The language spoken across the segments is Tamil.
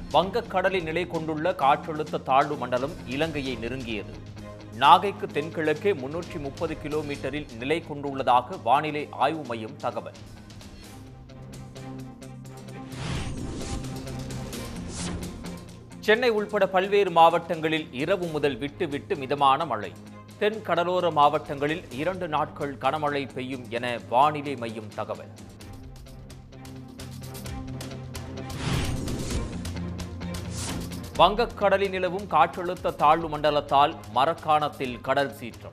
வங்கக்கடலில் நிலை கொண்டுள்ள காற்றழுத்த தாழ்வு மண்டலம் இலங்கையை நெருங்கியது. நாகைக்கு தென்கிழக்கே 330 கிலோமீட்டரில் நிலை கொண்டுள்ளதாக வானிலை ஆய்வு மையம் தகவல். சென்னை உள்பட பல்வேறு மாவட்டங்களில் இரவு முதல் விட்டு மிதமான மழை. தென் கடலோர மாவட்டங்களில் 2 நாட்கள் கனமழை பெய்யும் என வானிலை மையம் தகவல். வங்கக்கடலில் நிலவும் காற்றழுத்த தாழ்வு மண்டலத்தால் மரக்காணத்தில் கடல் சீற்றம்.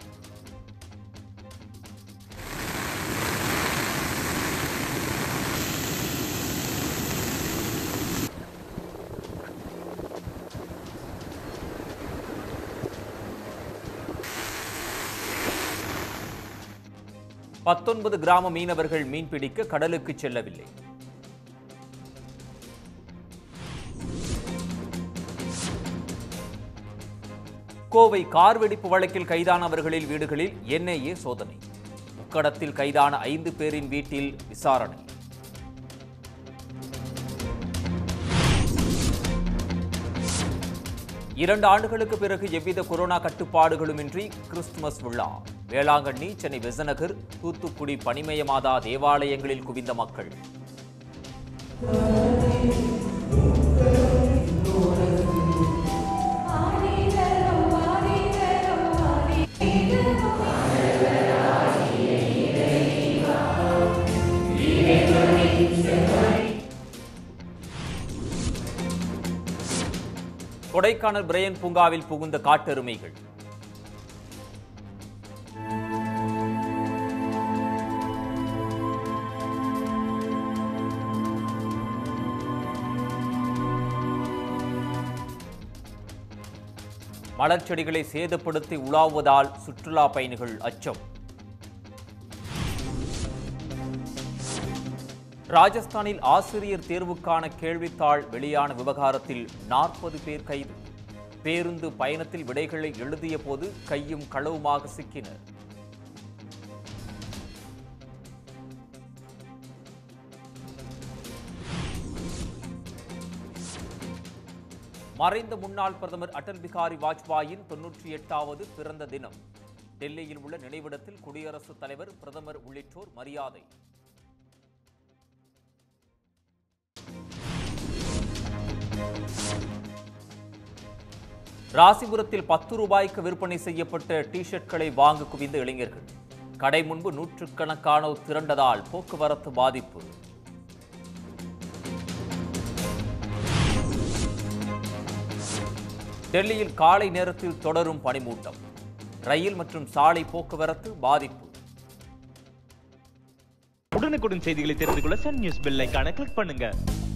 பத்தொன்பது கிராம மீனவர்கள் மீன்பிடிக்க கடலுக்கு செல்லவில்லை. கோவை கார் வெடிப்பு வழக்கில் கைதானவர்களில் வீடுகளில் NIA சோதனை. உக்கடத்தில் கைதான 5 பேரின் வீட்டில் விசாரணை. இரண்டு ஆண்டுகளுக்கு பிறகு எவ்வித கொரோனா கட்டுப்பாடுகளுமின்றி கிறிஸ்துமஸ் விழா. வேளாங்கண்ணி, சென்னை பெசநகர், தூத்துக்குடி பனிமய மாதா தேவாலயங்களில் குவிந்த மக்கள். கொடைக்கானல் பிரையன் பூங்காவில் புகுந்த காட்டெருமைகள். மலர் செடிகளை சேதப்படுத்தி உலாவுவதால் சுற்றுலா பயணிகள் அச்சம். ராஜஸ்தானில் ஆசிரியர் தேர்வுக்கான கேள்வித்தாள் வெளியான விவகாரத்தில் 40 பேர் கைது. பேருந்து பயணத்தில் விடைகளை எழுதிய போது கையும் களவுமாக சிக்கினர். மறைந்த முன்னாள் பிரதமர் அடல் பிகாரி வாஜ்பாயின் 98வது பிறந்த தினம். டெல்லியில் உள்ள நினைவிடத்தில் குடியரசுத் தலைவர், பிரதமர் உள்ளிட்டோர் மரியாதை. ராசிபுரத்தில் 10 ரூபாய்க்கு விற்பனை செய்யப்பட்ட டி-ஷர்ட்களை வாங்க குவிந்த இளைஞர்கள். கடை முன்பு நூற்றுக்கணக்கானோர் திரண்டதால் போக்குவரத்து பாதிப்பு. டெல்லியில் காலை நேரத்தில் தொடரும் பனிமூட்டம். ரயில் மற்றும் சாலை போக்குவரத்து பாதிப்பு. உடனுக்குடன் செய்திகளை தெரிந்து கொள்ள சன் நியூஸ் பெல் ஐகானை கிளிக் பண்ணுங்க.